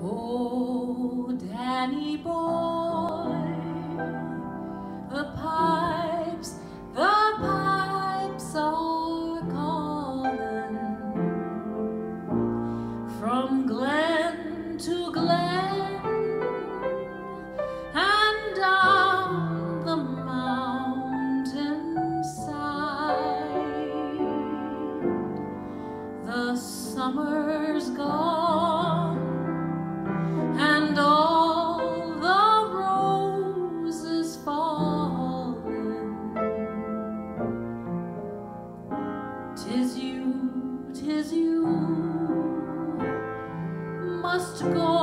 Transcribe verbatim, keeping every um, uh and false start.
Oh, Danny boy, the pipes, the pipes are calling from glen to glen and down the mountainside. The summer's gone and all the roses falling. 'Tis you, 'tis you must go.